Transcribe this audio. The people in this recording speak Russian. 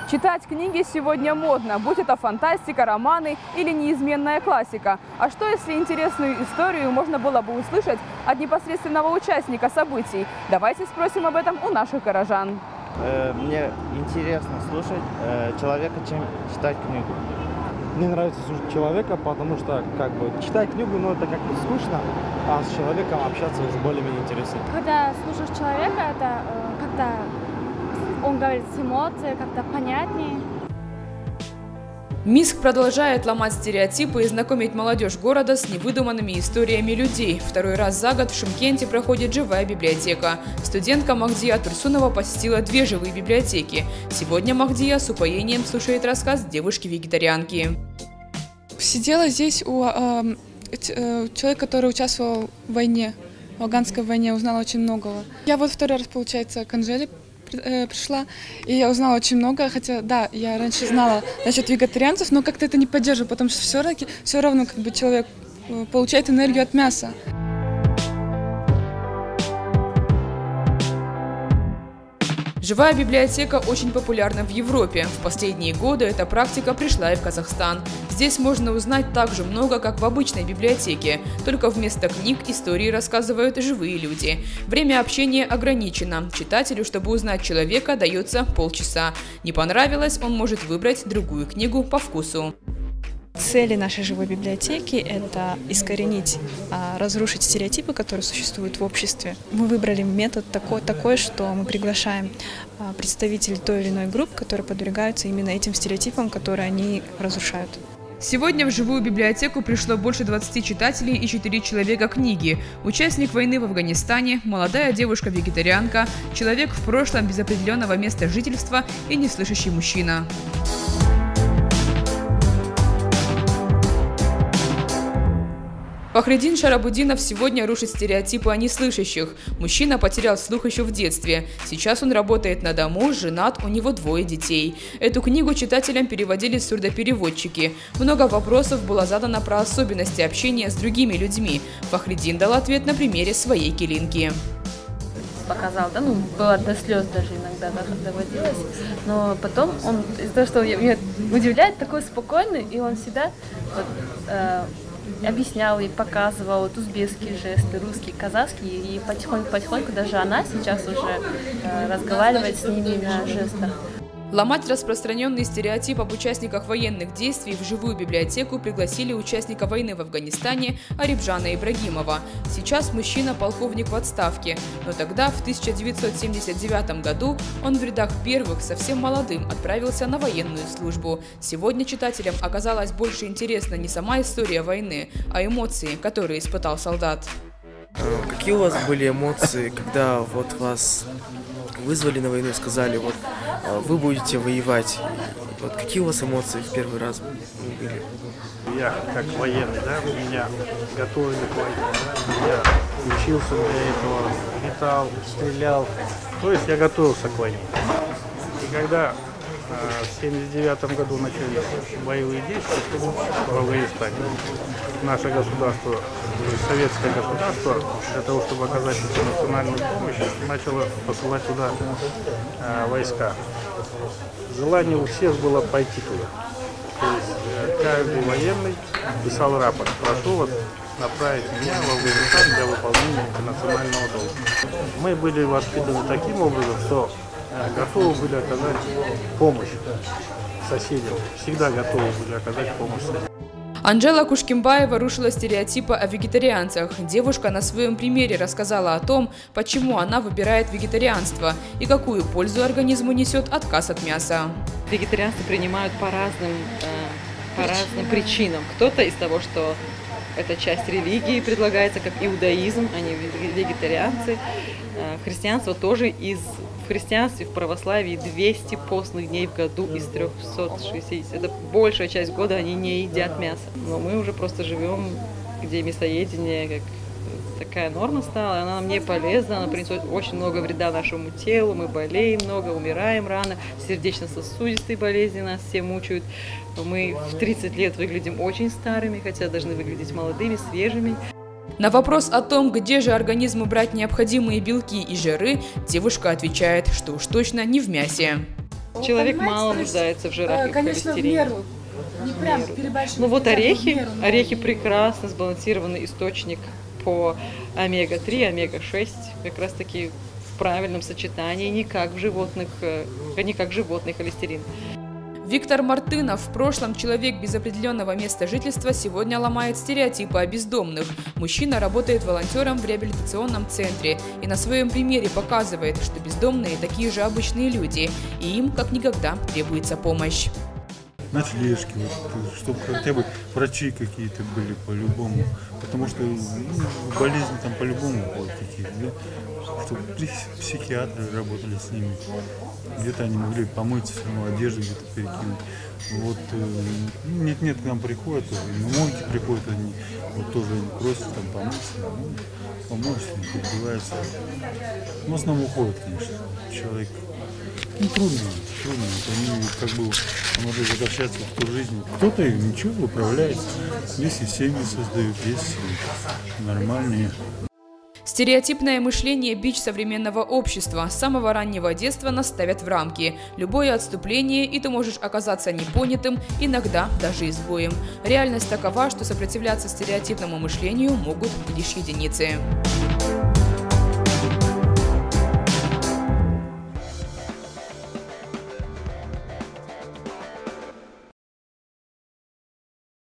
Читать книги сегодня модно, будь это фантастика, романы или неизменная классика. А что, если интересную историю можно было бы услышать от непосредственного участника событий? Давайте спросим об этом у наших горожан. Мне интересно слушать человека, чем читать книгу. Мне нравится слушать человека, потому что читать книгу, это как-то скучно, а с человеком общаться уже более-менее интересно. Когда слушаешь человека, это как-то он говорит с эмоцией, как-то понятнее. Минск продолжает ломать стереотипы и знакомить молодежь города с невыдуманными историями людей. Второй раз за год в Шымкенте проходит живая библиотека. Студентка Махдия Турсунова посетила 2 живые библиотеки. Сегодня Махдия с упоением слушает рассказ девушки-вегетарианки. Сидела здесь у человека, который участвовал в войне, в афганской войне, узнала очень многого. Я вот второй раз, получается, к Анжеле пришла, и я узнала очень много, хотя, да, я раньше знала насчет вегетарианцев, но как-то это не поддерживаю, потому что все равно человек получает энергию от мяса. Живая библиотека очень популярна в Европе. В последние годы эта практика пришла и в Казахстан. Здесь можно узнать так же много, как в обычной библиотеке. Только вместо книг истории рассказывают живые люди. Время общения ограничено. Читателю, чтобы узнать человека, дается полчаса. Не понравилось, он может выбрать другую книгу по вкусу. Цели нашей живой библиотеки – это искоренить, разрушить стереотипы, которые существуют в обществе. Мы выбрали метод такой, что мы приглашаем представителей той или иной группы, которые подвергаются именно этим стереотипам, которые они разрушают. Сегодня в живую библиотеку пришло больше 20 читателей и 4 человека книги. Участник войны в Афганистане, молодая девушка-вегетарианка, человек в прошлом без определенного места жительства и неслышащий мужчина. Фахриддин Шарабудинов сегодня рушит стереотипы о неслышащих. Мужчина потерял слух еще в детстве. Сейчас он работает на дому, женат, у него 2 детей. Эту книгу читателям переводили сурдопереводчики. Много вопросов было задано про особенности общения с другими людьми. Фахриддин дал ответ на примере своей килинки. Показал, да, было до слез даже иногда доводилось, но потом он, из-за того, что меня удивляет, такой спокойный, и он всегда объяснял и показывал узбекские жесты, русские, казахские, и потихоньку даже она сейчас уже разговаривает с ними на жестах. Ломать распространенный стереотип об участниках военных действий в живую библиотеку пригласили участника войны в Афганистане Арибжана Ибрагимова. Сейчас мужчина полковник в отставке, но тогда, в 1979 году, он в рядах первых, совсем молодым, отправился на военную службу. Сегодня читателям оказалось больше интересна не сама история войны, а эмоции, которые испытал солдат. Какие у вас были эмоции, когда вас вызвали на войну и сказали, вы будете воевать? Какие у вас эмоции в первый раз были? Я как военный, меня готовили к войне, я учился для этого, летал, стрелял, то есть я готовился к войне. И когда в 1979 году начались боевые действия в Афганистане, наше государство, советское государство, для того, чтобы оказать национальную помощь, начало посылать туда войска. Желание у всех было пойти туда. То есть каждый военный писал рапорт: прошу направить меня в Афганистан для выполнения национального долга. Мы были воспитаны таким образом, что готовы были оказать помощь соседям, всегда готовы были оказать помощь соседям. Анжела Кушкимбаева рушила стереотипы о вегетарианцах. Девушка на своем примере рассказала о том, почему она выбирает вегетарианство и какую пользу организму несет отказ от мяса. Вегетарианство принимают по разным причинам. Кто-то из того, что это часть религии предлагается, как иудаизм, они вегетарианцы. Христианство тоже в христианстве, в православии 200 постных дней в году из 360. Это большая часть года они не едят мясо. Но мы уже просто живем, где мясоедение как такая норма стала, она нам не полезна, она принесет очень много вреда нашему телу, мы болеем много, умираем рано, сердечно-сосудистые болезни нас все мучают. Мы в 30 лет выглядим очень старыми, хотя должны выглядеть молодыми, свежими. На вопрос о том, где же организму брать необходимые белки и жиры, девушка отвечает, что уж точно не в мясе. Человек мало нуждается в жирах и в конечно, в холестерине. меру. Не прям переборщить. Ну вот хотя бы в орехи, меру, но- орехи прекрасно сбалансированный источник по омега-3, омега-6, как раз таки в правильном сочетании, не как животный холестерин. Виктор Мартынов, в прошлом человек без определенного места жительства, сегодня ломает стереотипы о бездомных. Мужчина работает волонтером в реабилитационном центре и на своем примере показывает, что бездомные такие же обычные люди, и им как никогда требуется помощь. Ночлежки, вот, чтобы хотя бы врачи какие-то были по-любому, потому что болезни там по-любому будут какие-то, да? Чтобы психиатры работали с ними, где-то они могли помыться, все равно одежду где-то перекинуть. Вот нет, к нам приходят, и мойки приходят, они вот тоже просят там помыться, помочься, подбиваются. В основном уходят, конечно, человек. Ну, трудно. Они как бы могут возвращаться в ту жизнь. Кто-то ничего выправляется. Есть и семьи создают, есть и нормальные. Стереотипное мышление – бич современного общества. С самого раннего детства нас ставят в рамки. Любое отступление, и ты можешь оказаться непонятым, иногда даже изгоем. Реальность такова, что сопротивляться стереотипному мышлению могут лишь единицы.